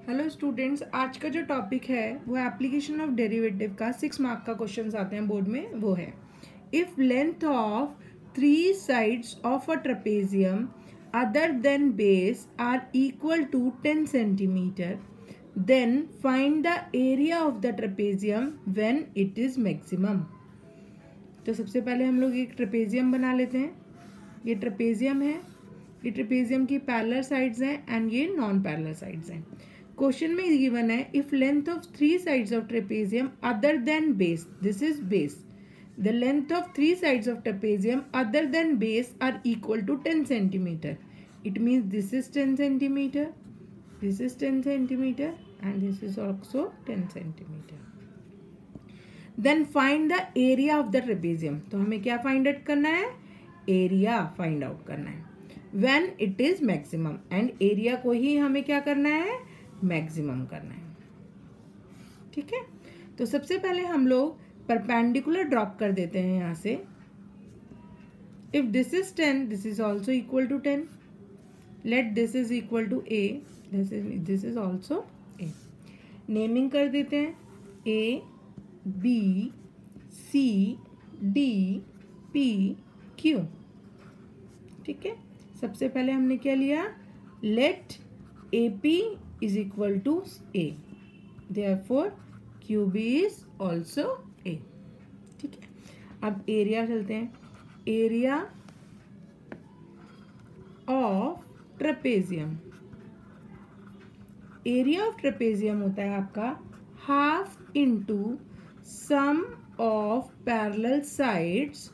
Hello students, आज का जो टॉपिक है वो एप्लीकेशन ऑफ डेरिवेटिव का 6 मार्क का क्वेश्चन आते हैं बोर्ड में। वो है if length of 3 sides of a trapezium other than base are equal to 10 centimetre then find the area of the trapezium when it is maximum. तो सबसे पहले हम लोग एक ट्रेपेजियम बना लेते हैं। ये ट्रेपेजियम है, ये ट्रेपेजियम की पैरेलल साइड्स हैं एंड ये नॉन पैरेलल साइड्स हैं। क्वेश्चन में गिवन है if length of 3 sides of trapezium other than base, this is base, the length of 3 sides of trapezium other than base are equal to 10 centimetre. It means this is 10 centimetre, this is 10 centimetre and this is also 10 centimetre. Then find the area of the trapezium. तो हमें क्या find out करना है? Area find out करना है when it is maximum, and area को ही हमें क्या करना है? मैक्सिमम करना है। ठीक है, तो सबसे पहले हम लोग परपेंडिकुलर ड्रॉप कर देते हैं यहां से। If this is 10, this is also equal to 10, let this is equal to a, this is also a. Naming कर देते हैं A B C D P Q. ठीक है, सबसे पहले हमने क्या लिया? Let A P is equal to A, therefore QB is also A। ठीक है, अब एरिया चलते हैं। Area of trapezium, area of trapezium होता है आपका half into sum of parallel sides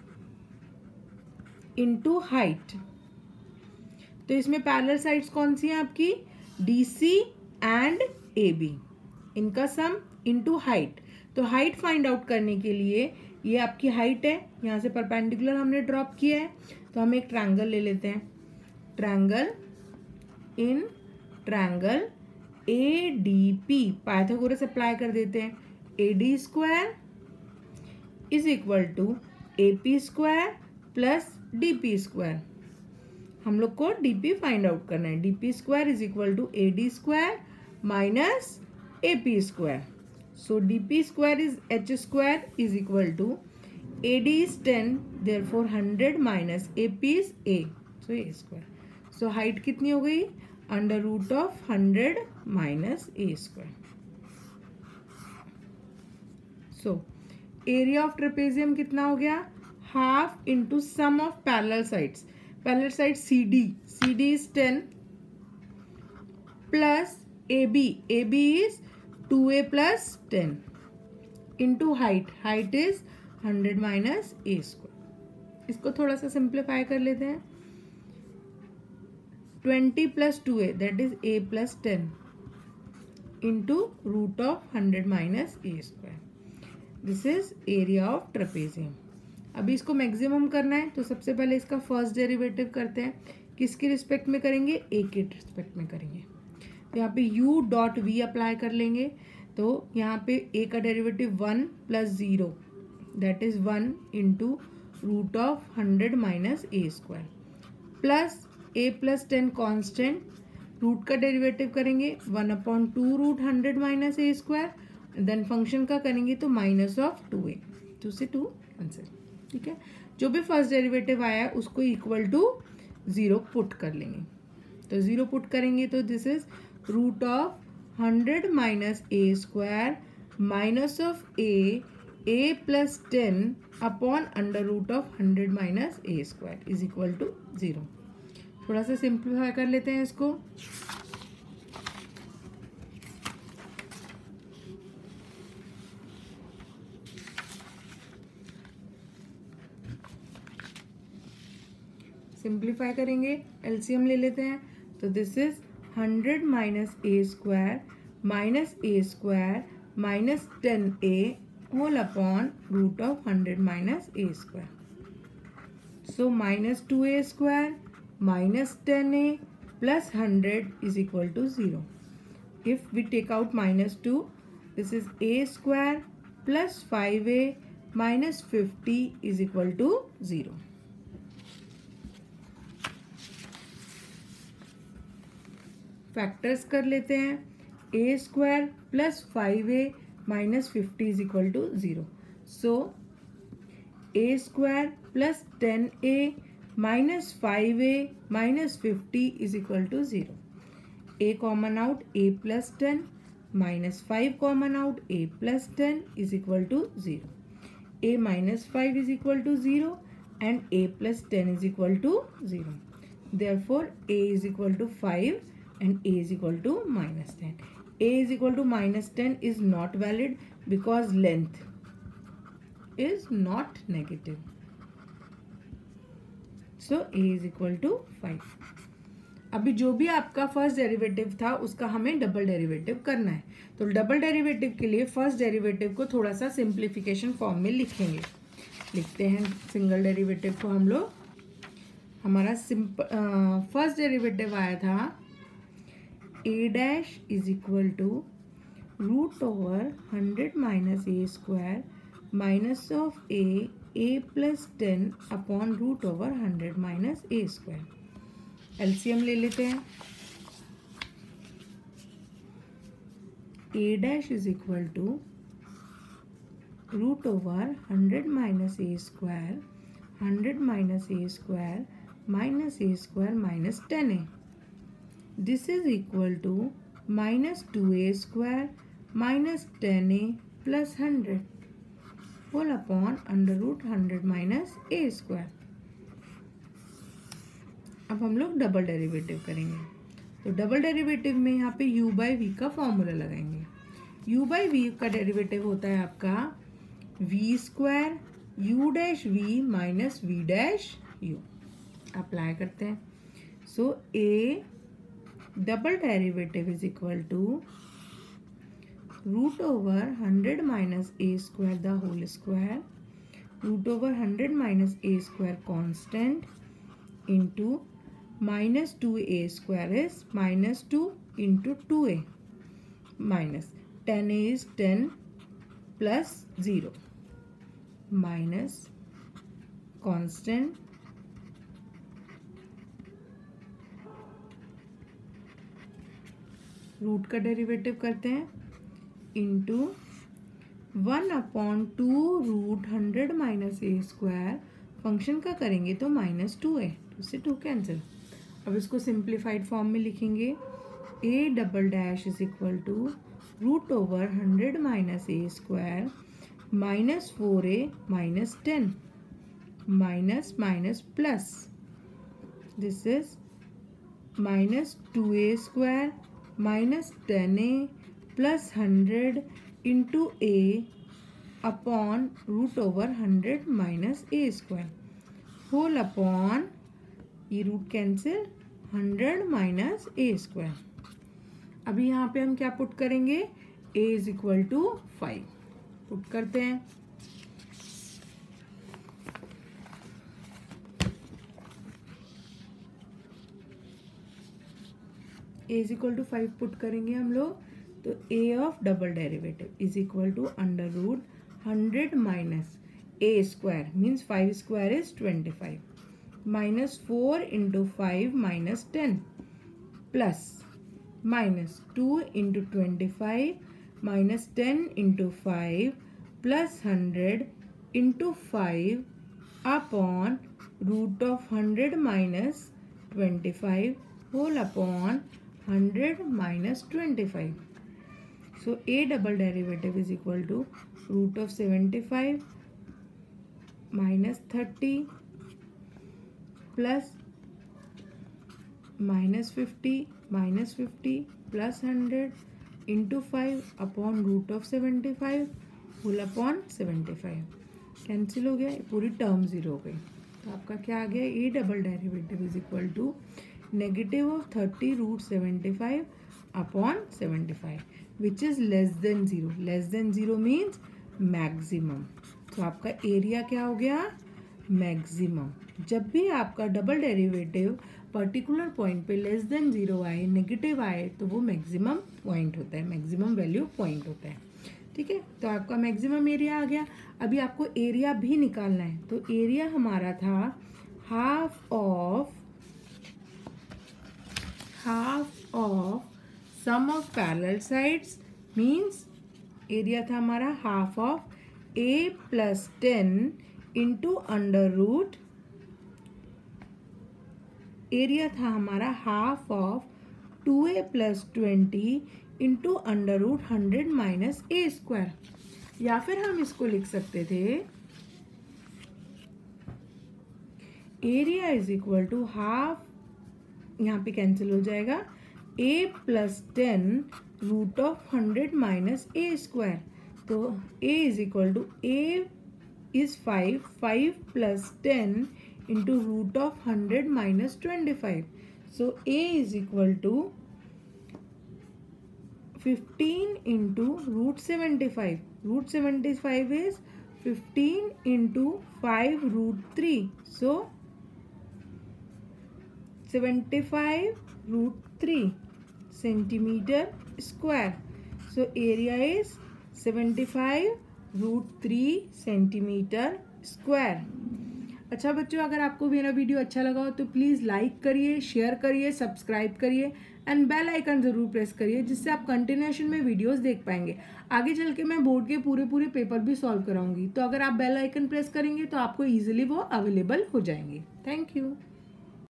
into height. तो इसमें पैरेलल साइड्स कौन सी हैं आपकी? DC एंड AB, इनका सम इंटू हाइट। तो हाइट फाइंड आउट करने के लिए ये आपकी हाइट है, यहाँ से परपेंडिकुलर हमने ड्रॉप किया है, तो हम एक ट्रायंगल ले लेते हैं। Triangle in triangle ADP, Pythagoras apply कर देते हैं। AD square is equal to AP square plus DP square. हम लोग को DP फाइंड आउट करना है। DP square is equal to AD square minus AP square. So DP square is H square is equal to AD is 10, therefore 100 minus AP is A, so A square. So height कितनी हो गई? Under root of 100 minus A square. So area of trapezium कितना हो गया? Half into sum of parallel sides. Parallel side CD, CD is 10 plus AB, AB is 2A plus 10 into height, height is 100 minus A square। इसको थोड़ा सा simplify कर लेते हैं। 20 plus 2A, that is A plus 10 into root of 100 minus A square। This is area of trapezium। अभी इसको maximum करना है, तो सबसे पहले इसका फर्स्ट डेरिवेटिव करते हैं। किसके रिस्पेक्ट में करेंगे? ए के रिस्पेक्ट में करेंगे। तो यहाँ पे u डॉट वी अप्लाई कर लेंगे। तो यहाँ पे a का derivative 1 plus 0, that is 1 into root of 100 minus a square plus a plus 10 constant. Root का डेरिवेटिव करेंगे 1/2 root 100 minus a square, then function का करेंगे तो माइनस ऑफ 2a, 2 से 2 कैंसिल। ठीक है, जो भी फर्स्ट डेरिवेटिव आया है उसको इक्वल टू 0 पुट कर लेंगे। तो 0 पुट करेंगे तो this is root of 100 minus a square minus of a plus 10 upon under root of 100 minus a square is equal to 0। थोड़ा सा सिंप्लीफाई कर लेते हैं इसको। सिंप्लीफाई करेंगे, एलसीएम ले लेते हैं। तो this is 100 minus a square minus 10a whole upon root of 100 minus a square. So minus 2a square minus 10a plus 100 is equal to 0। If we take out minus 2, this is a square plus 5a minus 50 is equal to 0। Factors कर लेते हैं। a square plus 5a minus 50 is equal to 0. So a square plus 10a minus 5a minus 50 is equal to 0. A common out, a plus 10 minus 5 common out, a plus 10 is equal to 0. A minus 5 is equal to 0 and a plus 10 is equal to 0. Therefore, a is equal to 5 and a is equal to minus 10. A is equal to minus 10 is not valid because length is not negative. So, a is equal to 5. अभी जो भी आपका first derivative था उसका हमें double derivative करना है. तो डबल डेरिवेटिव के लिए फर्स्ट डेरिवेटिव को थोड़ा सा सिंप्लीफिकेशन फॉर्म में लिखेंगे. लिखते हैं सिंगल डेरिवेटिव को हम लोग. हमारा फर्स्ट डेरिवेटिव आया था a dash is equal to root over 100 minus a square minus of a plus 10 upon root over 100 minus a square. LCM ले लेते हैं. a dash is equal to root over 100 minus a square 100 minus a square minus a square minus 10a. This is equal to minus 2a square minus 10a plus 100 whole upon under root 100 minus a square. अब हम लोग double derivative करेंगे. तो double derivative में यहाँ पे u by वी का फॉर्मूला लगाएंगे. u बाई वी का डेरिवेटिव होता है आपका v square u dash v minus v dash u. Apply करते हैं. So a double derivative is equal to root over 100 minus a square the whole square root over 100 minus a square constant into minus 2a square is minus 2 into 2a minus 10a is 10 plus 0 minus constant root का derivative करते हैं into 1 upon 2 root 100 minus a square. Function का करेंगे तो minus 2a, उससे 2 cancel. अब इसको simplified form में लिखेंगे. a double dash is equal to root over 100 minus a square minus 4a minus 10 minus minus plus. This is minus 2a square minus 10a plus 100 into a upon root over 100 minus a square whole upon ये root cancel 100 minus a square. अभी यहाँ पे हम क्या put करेंगे? a is equal to 5 put करते हैं. a is equal to 5 put करेंगे हम लोग. तो a of double derivative is equal to under root 100 minus a square means 5 square is 25 minus 4 into 5 minus 10 plus minus 2 into 25 minus 10 into 5 plus 100 into 5 upon root of 100 minus 25 whole upon 100 minus 25. So a double derivative is equal to root of 75 minus 30 plus minus 50 plus 100 into 5 upon root of 75 whole upon 75. Cancel हो गया, पूरी term zero हो गई. तो आपका क्या आ गया? A double derivative is equal to negative of 30 root 75 upon 75 which is less than zero. Less than zero means maximum. तो आपका एरिया क्या हो गया? मैक्सिमम. जब भी आपका डबल डेरिवेटिव पर्टिकुलर पॉइंट पे लेस देन जीरो आए, नेगेटिव आए, तो वो मैक्सिमम पॉइंट होता है, मैक्सिमम वैल्यू पॉइंट होता है. ठीक है, तो आपका मैक्सिमम एरिया आ गया. अभी आपको एरिया भी निकालना है. तो एरिया हमारा था half of sum of parallel sides means area था हमारा half of a plus 10 into under root, area था हमारा half of 2a plus 20 into under root 100 minus a square, या फिर हम इसको लिख सकते थे area is equal to half, यहाँ पे कैंसिल हो जाएगा, a plus 10 root of 100 minus a square, तो a is equal to a is 5 plus 10 into root of 100 minus 25, so a is equal to 15 into root 75, root 75 is 15 into 5 root 3, so 75 root 3 centimetre square, so area is 75 root 3 centimetre square. अच्छा बच्चों, अगर आपको मेरा video अच्छा लगा हो तो please like करिए, शेयर करिए, सब्सक्राइब करिए एंड बेल आइकन ज़रूर प्रेस करिए, जिससे आप कंटिन्यूएशन में वीडियोस देख पाएंगे। आगे चल के मैं बोर्ड के पूरे पेपर भी सॉल्व कराऊंगी, तो अगर आप बेल आइकन प्रेस करेंगे तो आपको ईजिली वो अवेलेबल हो जाएंगे। Thank you.